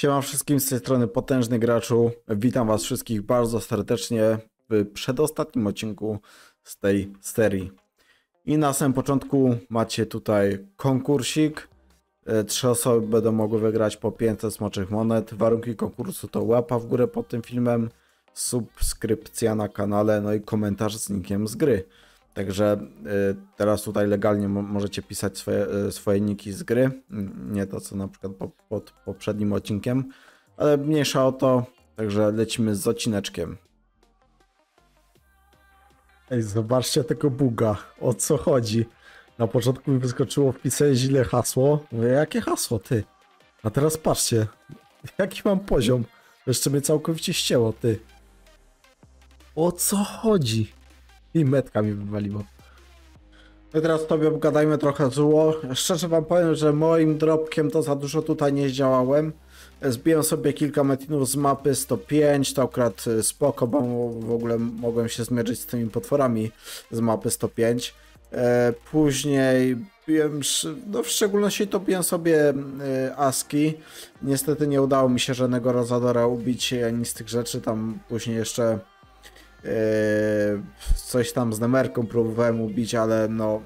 Siema wszystkim, z tej strony Potężny Graczu. Witam was wszystkich bardzo serdecznie w przedostatnim odcinku z tej serii. I na samym początku macie tutaj konkursik. 3 osoby będą mogły wygrać po 500 smoczych monet. Warunki konkursu to łapa w górę pod tym filmem, subskrypcja na kanale, no i komentarz z nickiem z gry. Także teraz tutaj legalnie możecie pisać swoje niki z gry, nie to co na przykład pod poprzednim odcinkiem, ale mniejsza o to, także lecimy z odcineczkiem. Ej, zobaczcie tego buga, o co chodzi? Na początku mi wyskoczyło, wpisałem źle hasło, mówię, jakie hasło ty? A teraz patrzcie, jaki mam poziom, jeszcze mnie całkowicie ścięło, ty. O co chodzi? I metka mi wywaliło. No i teraz sobie obgadajmy trochę zło. Szczerze wam powiem, że moim dropkiem to za dużo tutaj nie zdziałałem. Zbiłem sobie kilka metinów z mapy 105, to akurat spoko, bo w ogóle mogłem się zmierzyć z tymi potworami z mapy 105. Później biłem, no w szczególności to biłem sobie Aski. Niestety nie udało mi się żadnego Razadora ubić ani z tych rzeczy, tam później jeszcze coś tam z Nemerką próbowałem ubić, ale no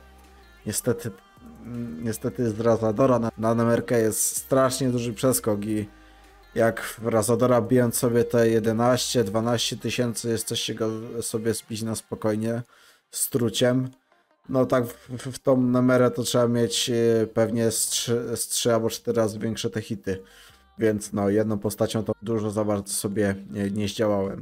niestety z Razadora na Nemerkę jest strasznie duży przeskok i jak w Razadora bijąc sobie te 11-12 tysięcy jesteście go sobie zbić na spokojnie z truciem, no tak w tą Nemerę to trzeba mieć pewnie z 3 albo 4 razy większe te hity, więc no jedną postacią to dużo za bardzo sobie nie zdziałałem.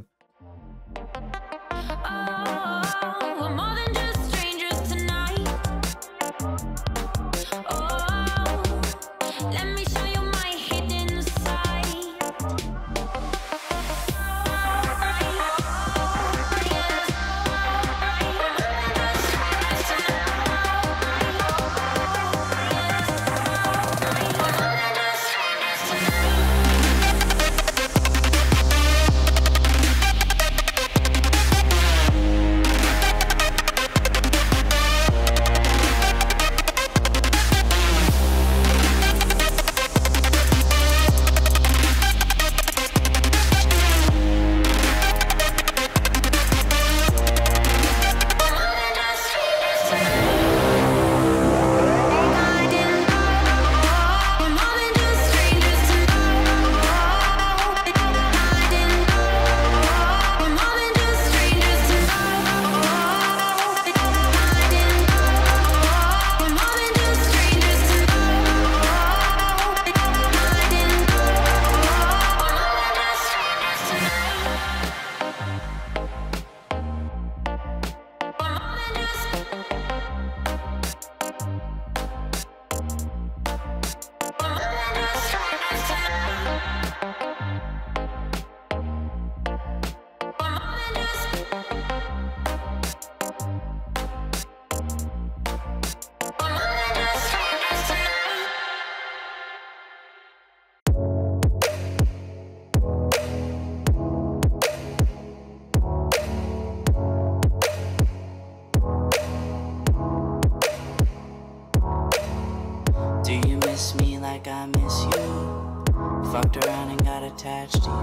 Like I miss you. Fucked around and got attached to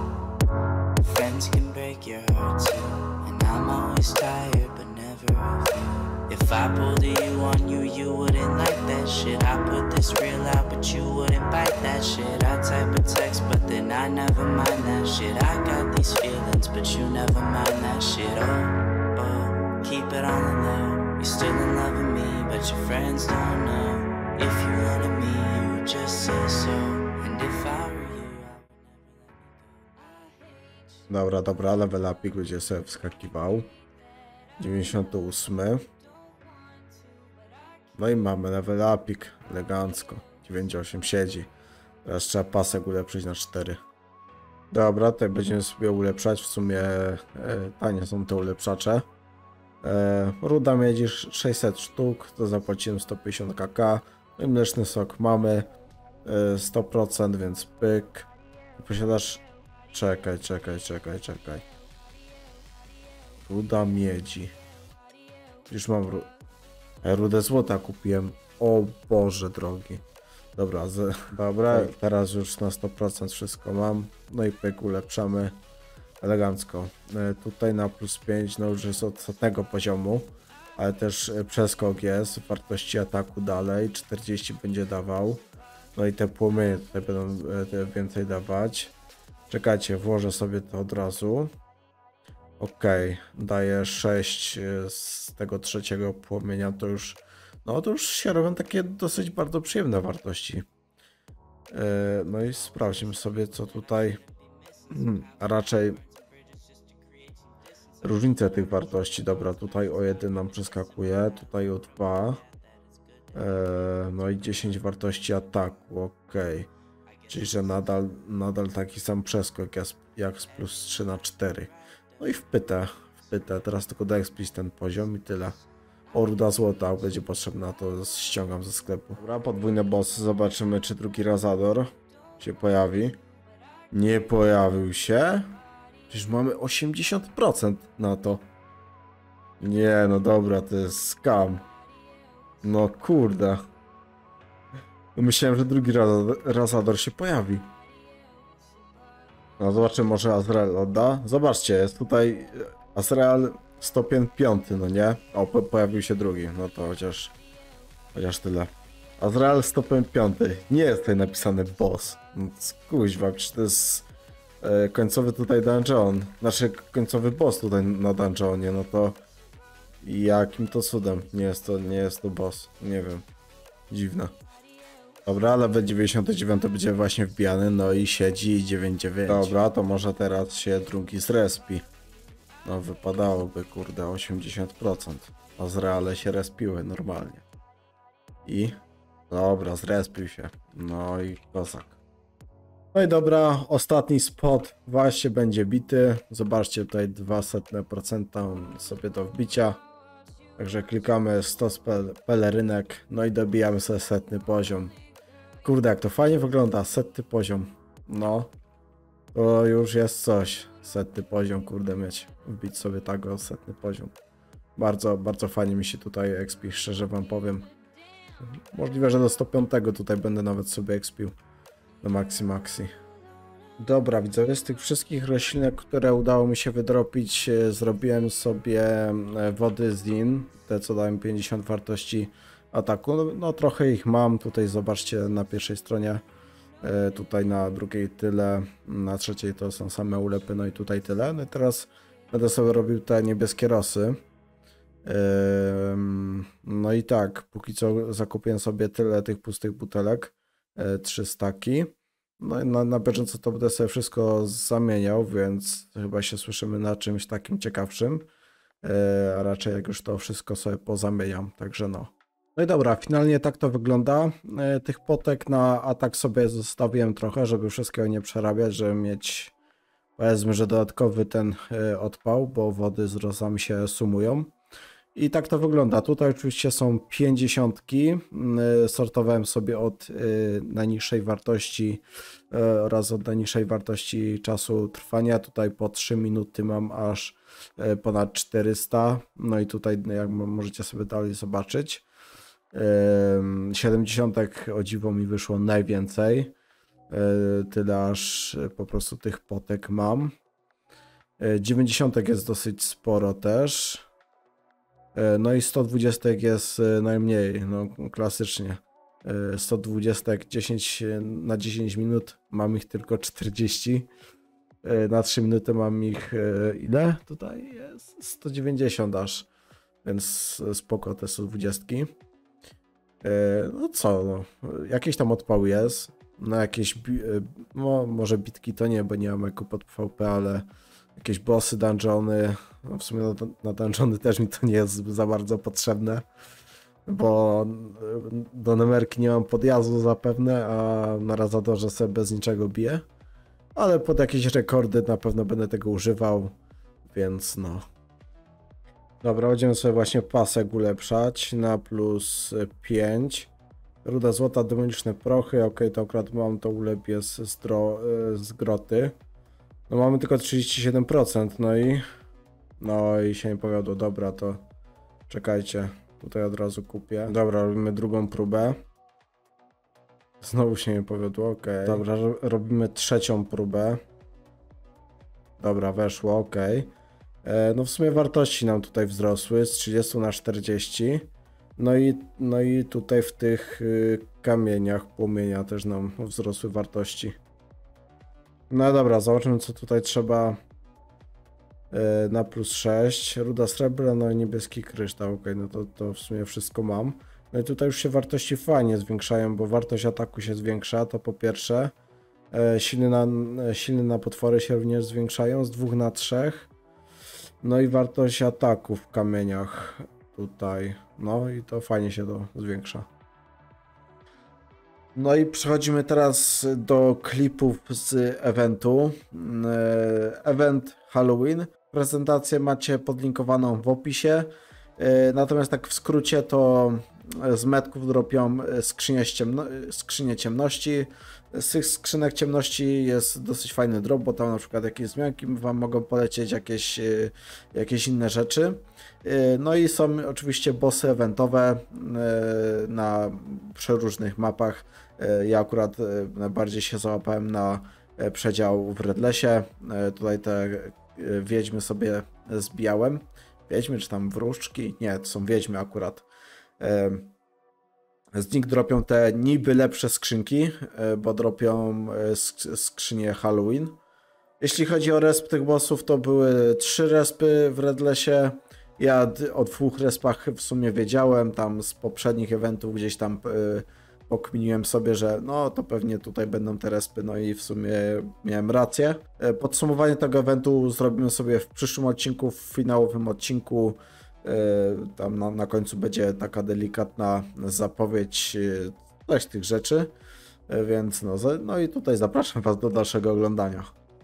you. Friends can break your heart too. And I'm always tired but never of you. If I pulled a you on you, you wouldn't like that shit. I put this real out but you wouldn't bite that shit. I type a text but then I never mind that shit. I got these feelings but you never mind that shit. Oh, keep it on the low. You're still in love with me but your friends don't know. If you wanted me, you just say so. And if I were you, I would never let me go. Dobra, level upik będzie sobie wskakiwał. 98. No i mamy level upik, elegancko. 98 siedzi. Teraz trzeba pasek ulepszyć na 4. Dobra, tutaj będziemy sobie ulepszać. W sumie tanie są te ulepszacze. Ruda miedzi 600 sztuk, to zapłaciłem 150 kk. No i mleczny sok mamy 100%, więc pyk. Posiadasz... Czekaj. Ruda miedzi. Już mam rudę złota kupiłem. O Boże drogi. Dobra, dobra, teraz już na 100% wszystko mam. No i pyk, ulepszamy elegancko. Tutaj na plus 5, no już jest od ostatniego poziomu, ale też przeskok jest, wartości ataku dalej, 40 będzie dawał. No i te płomienie tutaj będą więcej dawać. Czekajcie, włożę sobie to od razu. Ok, daję 6 z tego trzeciego płomienia, to już, no to już się robią takie dosyć bardzo przyjemne wartości. No i sprawdźmy sobie, co tutaj, a raczej różnice tych wartości. Dobra, tutaj o 1 nam przeskakuje, tutaj o 2, no i 10 wartości ataku, ok. Czyli, że nadal taki sam przeskok jak z plus 3 na 4. No i wpytę. Teraz tylko doexplić ten poziom i tyle. O, ruda złota będzie potrzebna, to ściągam ze sklepu. Dobra, podwójne bossy. Zobaczymy, czy drugi Razador się pojawi. Nie pojawił się. Przecież mamy 80% na to. Nie, no dobra, to jest scam. No kurde. Myślałem, że drugi Razador się pojawi. No zobaczymy, może Azrael odda. Zobaczcie, jest tutaj Azrael stopień 5, no nie? O, pojawił się drugi, no to chociaż tyle. Azrael stopień 5. Nie jest tutaj napisany boss. No, kuźwa, przecież to jest końcowy tutaj dungeon. Znaczy końcowy boss tutaj na dungeonie, no to jakim to cudem? Nie jest to boss. Nie wiem. Dziwne. Dobra, level 99 będzie właśnie wbijany, no i siedzi 9,9. Dobra, to może teraz się drugi zrespi. No wypadałoby, kurde, 80%. A zreale się respiły normalnie. I? Dobra, zrespił się. No i kozak. No i dobra, ostatni spot właśnie będzie bity. Zobaczcie, tutaj 0,02% sobie do wbicia. Także klikamy 100 pelerynek, no i dobijamy sobie 100 poziom. Kurde, jak to fajnie wygląda, 100 poziom. No, to już jest coś. 100 poziom, kurde, wbić sobie tego 100 poziom. Bardzo, bardzo fajnie mi się tutaj expi, szczerze wam powiem. Możliwe, że do 105 tutaj będę nawet sobie expił. Do maxi. Dobra, widzowie, z tych wszystkich roślinek, które udało mi się wydropić, zrobiłem sobie wody Zin, te co dają 50 wartości ataku. No trochę ich mam, tutaj zobaczcie na pierwszej stronie, tutaj na drugiej tyle, na trzeciej to są same ulepy, no i tutaj tyle. No i teraz będę sobie robił te niebieskie rosy. No i tak, póki co zakupiłem sobie tyle tych pustych butelek, 3 staki. No i na bieżąco to będę sobie wszystko zamieniał, więc chyba się słyszymy na czymś takim ciekawszym. A raczej jak już to wszystko sobie pozamieniam, także no. No i dobra, finalnie tak to wygląda. Tych potek na atak sobie zostawiłem trochę, żeby wszystkiego nie przerabiać, żeby mieć, powiedzmy, że dodatkowy ten odpał, bo wody z rosami się sumują. I tak to wygląda. Tutaj oczywiście są 50. Sortowałem sobie od najniższej wartości oraz od najniższej wartości czasu trwania. Tutaj po 3 minuty mam aż ponad 400. No i tutaj, jak możecie sobie dalej zobaczyć, 70 o dziwo mi wyszło najwięcej. Tyle aż po prostu tych potek mam. 90 jest dosyć sporo też. No i 120 jest najmniej, no klasycznie. 120 10 na 10 minut mam ich tylko 40. Na 3 minuty mam ich ile? Tutaj jest 190 aż. Więc spoko te 120. No co, no, jakiś tam odpał jest. No jakieś, no może bitki to nie, bo nie mam jako pod PvP, ale jakieś bossy, dungeony. No w sumie na dungeony też mi to nie jest za bardzo potrzebne, bo do nemerki nie mam podjazdu zapewne, a na Razadorze sobie bez niczego biję. Ale pod jakieś rekordy na pewno będę tego używał, więc no. Dobra, będziemy sobie właśnie pasek ulepszać na plus 5. Ruda złota, demoniczne prochy, ok, to akurat mam, to ulep jest z groty. No mamy tylko 37%, no i się nie powiodło. Dobra, to czekajcie, tutaj od razu kupię. Dobra, robimy drugą próbę. Znowu się nie powiodło, okej. Dobra, robimy trzecią próbę. Dobra, weszło, okej. No w sumie wartości nam tutaj wzrosły z 30 na 40. No i tutaj w tych kamieniach płomienia też nam wzrosły wartości. No dobra, zobaczymy co tutaj trzeba na plus 6. Ruda srebra, no i niebieski kryształ, okej, no to w sumie wszystko mam. No i tutaj już się wartości fajnie zwiększają, bo wartość ataku się zwiększa, to po pierwsze. Silny na potwory się również zwiększają z 2 na 3. No i wartość ataku w kamieniach tutaj. No i to fajnie się to zwiększa. No i przechodzimy teraz do klipów z eventu. Event Halloween. Prezentację macie podlinkowaną w opisie. Natomiast tak w skrócie to z metków dropią skrzynię ciemności. Z tych skrzynek ciemności jest dosyć fajny drop, bo tam na przykład jakieś zmianki wam mogą polecieć, jakieś inne rzeczy. No i są oczywiście bossy eventowe na przeróżnych mapach. Ja akurat najbardziej się załapałem na przedział w Redlesie. Tutaj te wiedźmy sobie zbijałem. Wiedźmy czy tam wróżki? Nie, to są wiedźmy akurat. Z nich dropią te niby lepsze skrzynki, bo dropią skrzynię Halloween. Jeśli chodzi o resp tych bossów, to były 3 respy w Redlesie. Ja o 2 respach w sumie wiedziałem, tam z poprzednich eventów gdzieś tam pokminiłem sobie, że no to pewnie tutaj będą te respy, no i w sumie miałem rację. Podsumowanie tego eventu zrobimy sobie w przyszłym odcinku, w finałowym odcinku. Tam na końcu będzie taka delikatna zapowiedź coś tych rzeczy, więc no i tutaj zapraszam was do dalszego oglądania.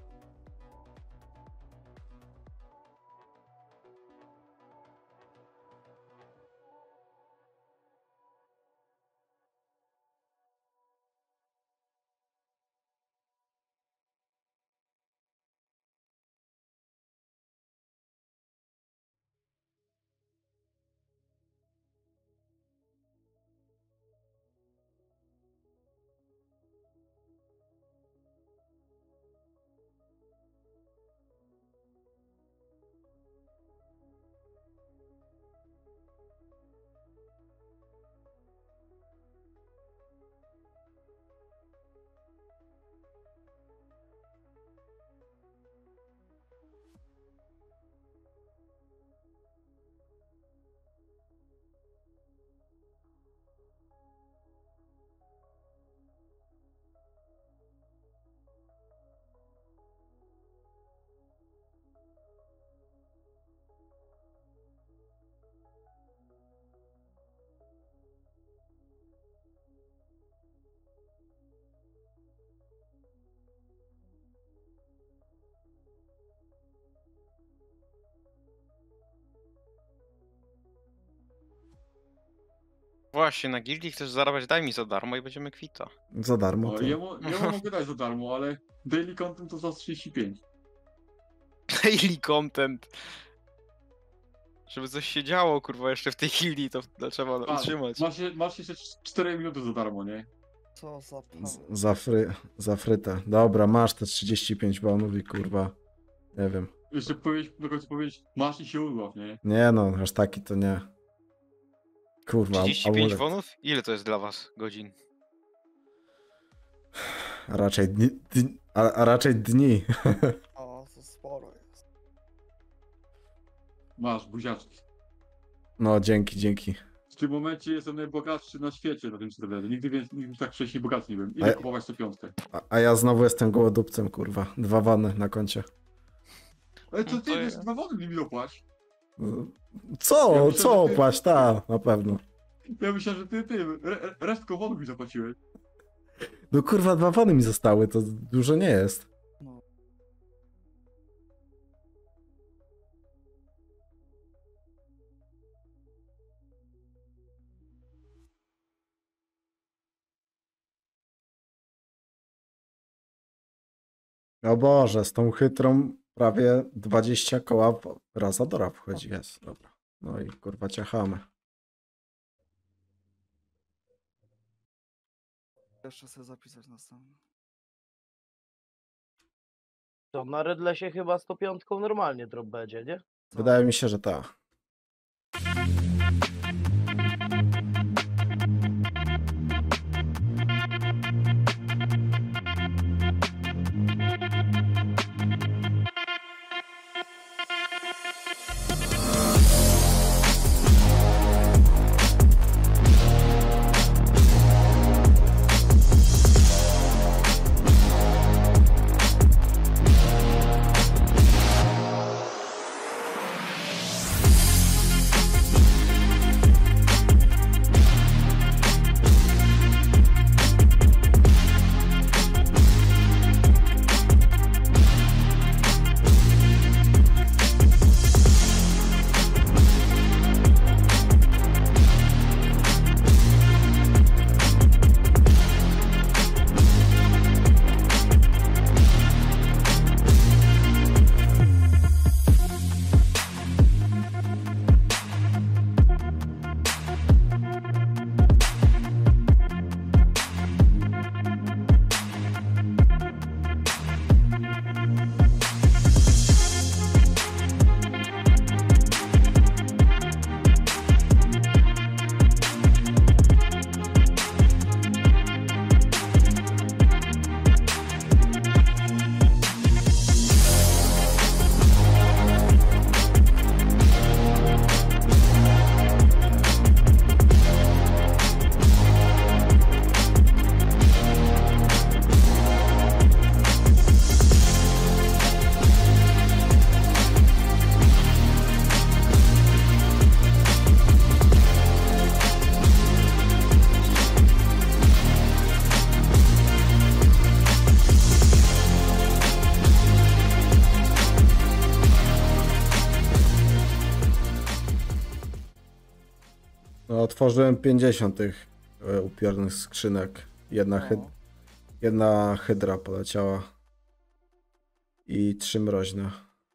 Właśnie, na gildii chcesz zarabiać, daj mi za darmo i będziemy kwita. Za darmo O, to. ja mogę dać za darmo, ale daily content to za 35. Daily content. Żeby coś się działo, kurwa, jeszcze w tej gildii, to trzeba utrzymać. Masz jeszcze 4 minuty za darmo, nie? Co za pan. Za frytę. Dobra, masz te 35 bonów i kurwa, nie wiem. Jeszcze do końca powiedzieć, masz i się udław, nie? Nie no, aż taki to nie. Kurwa, 35 amulet. wonów? Ile to jest dla was godzin? A raczej a raczej dni. O, to sporo jest. Masz, buziaczki. No, dzięki. W tym momencie jestem najbogatszy na świecie na tym serwerze. Nigdy tak wcześniej bogaty nie byłem. A Ile ja- kupować 105? A ja znowu jestem gołodupcem, kurwa. 2 wany na koncie. Ale co No ty, to wiesz, ja- 2 wody mi dopłać. Ja Co? myślę, Co że ty- opłać? Ta, na pewno. Ja myślałem, że ty resztką wody mi zapłaciłeś. No kurwa, 2 wany mi zostały, to dużo nie jest. No. O Boże, z tą chytrą prawie 20 koła Razadora wchodzi, jest, dobra. No i kurwa ciachamy. Jeszcze sobie zapisać następny. To na Redlesie chyba 105 normalnie drop będzie, nie? Wydaje mi się, że tak. No, otworzyłem 50 tych upiornych skrzynek. Jedna hydra poleciała. I 3 mroźne.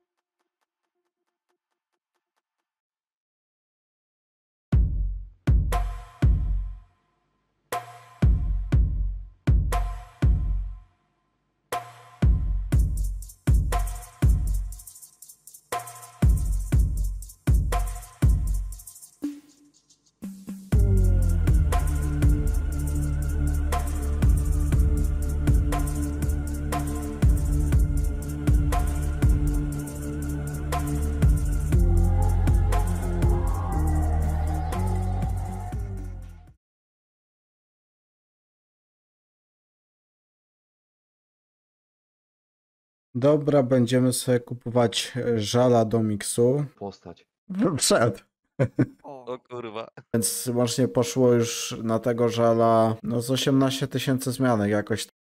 Dobra, będziemy sobie kupować żala do miksu. Postać. Wszedł. O, O kurwa. Więc łącznie poszło już na tego żala no z 18 000 zmianek jakoś